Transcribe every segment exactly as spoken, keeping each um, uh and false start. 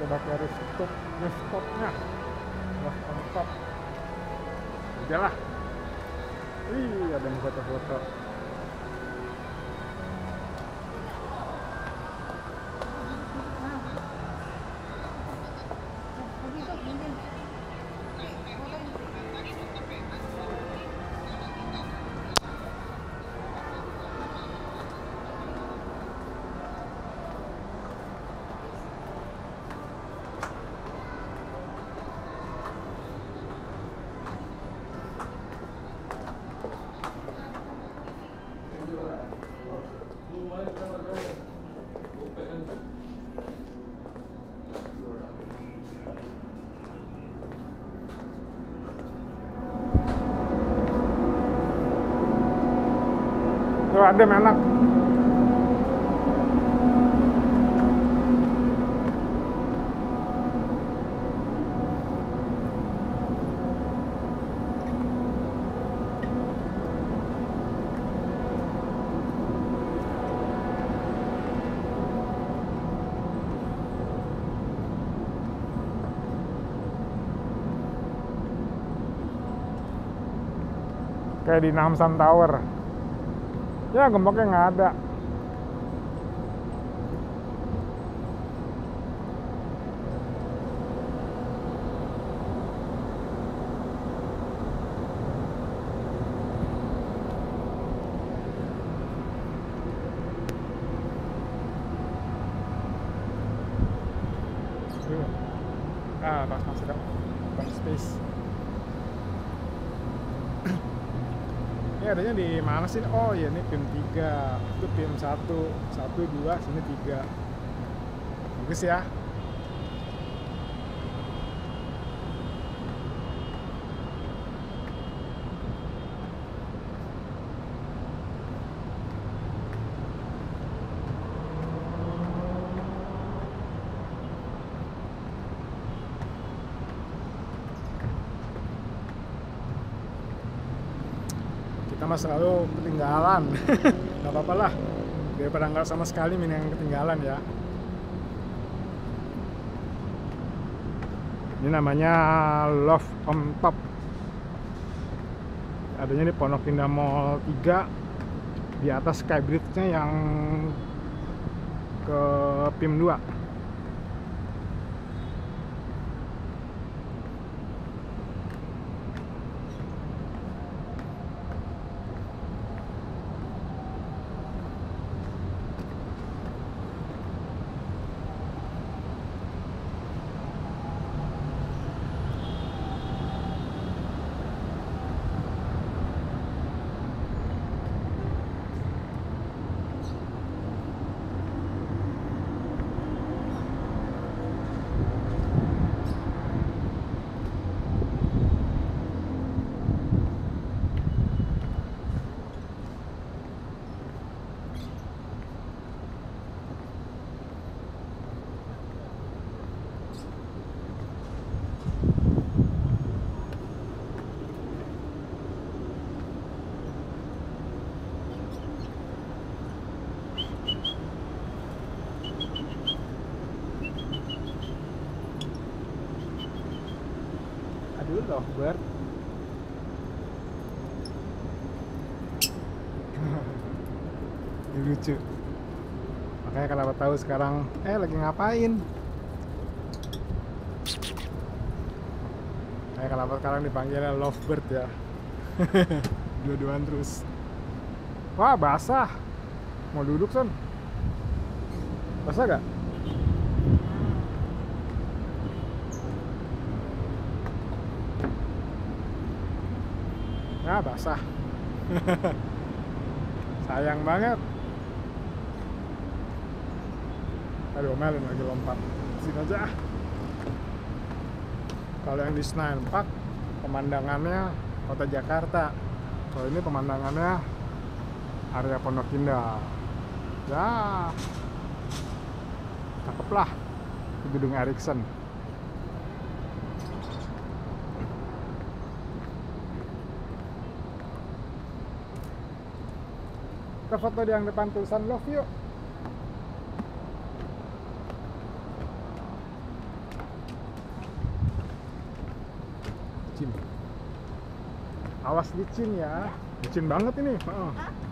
udah kayak rooftop rooftopnya Love on top. Udah lah. Wih, ada yang foto-foto. Tuh adem enak. Kayak di Namsan Tower. Ya gemboknya nggak ada. Ah, pas masuk open space. Ini adanya di mana sih? Oh iya, ini PIM tiga. Itu PIM satu, satu, dua, sini tiga. Bagus ya. Kita mah selalu ketinggalan. Gak apa-apa lah, daripada nggak sama sekali mending yang ketinggalan ya. Ini namanya Love on Top. Adanya di Pondok Indah Mall tiga, di atas Skybridge-nya yang ke PIM dua. Aduh, lovebird. Ini lucu. Makanya kalau tahu sekarang, eh lagi ngapain? Kayak kalau sekarang dipanggilnya lovebird ya. Dua-duaan terus. Wah, basah. Mau duduk, Son? Basah gak? Nah, basah. Sayang banget. Aduh, Melin lagi lompat. Sini aja. Kalau yang di Senayan Park, pemandangannya kota Jakarta. Kalau ini pemandangannya area Pondok Indah. Ya, cakep lah. Itu gedung Ericsson. Kita foto di yang depan tulisan love yuk. Awas licin ya. Licin banget ini. Heeh.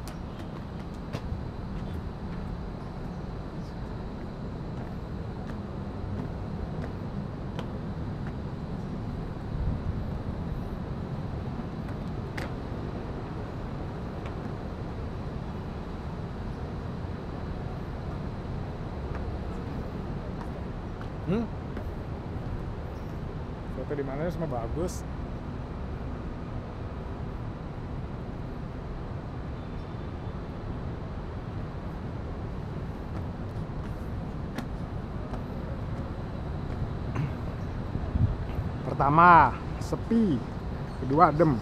Hmm? Foto di mana semua bagus. Pertama, sepi. Kedua, adem.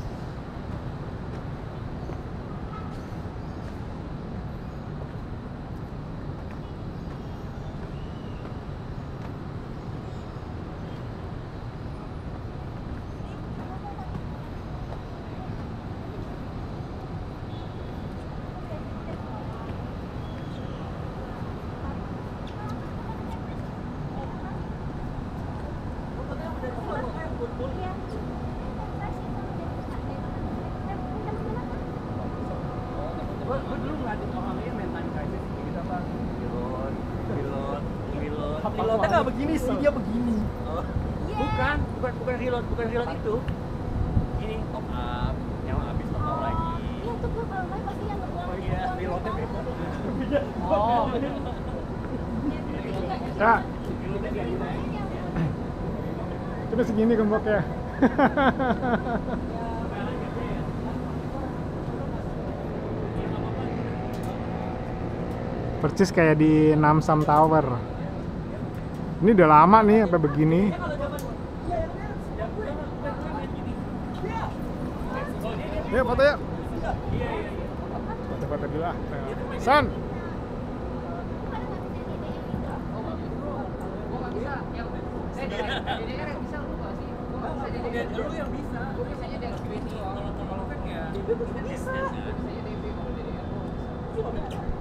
Gue dulu ngeliatin orangnya main time crisis gitu apa pilot pilot pilot pilotnya nggak begini sih, dia begini. Oh. bukan bukan bukan reload bukan reload itu ini top up yang habis top up lagi. Iya tuh gue kalau main pasti yang ngebuang. Oh iya, reloadnya beda. Oh. Ya. Coba segini gemboknya. Persis kayak di Namsam Tower. Ini udah lama nih sampai begini. Ya foto ya. Foto-foto dulu ah. San. Dulu yang bisa. Gue biasanya dari Q B T. Kalau kalau kan ya. Bisa. Biasanya D B kalau dari Airport.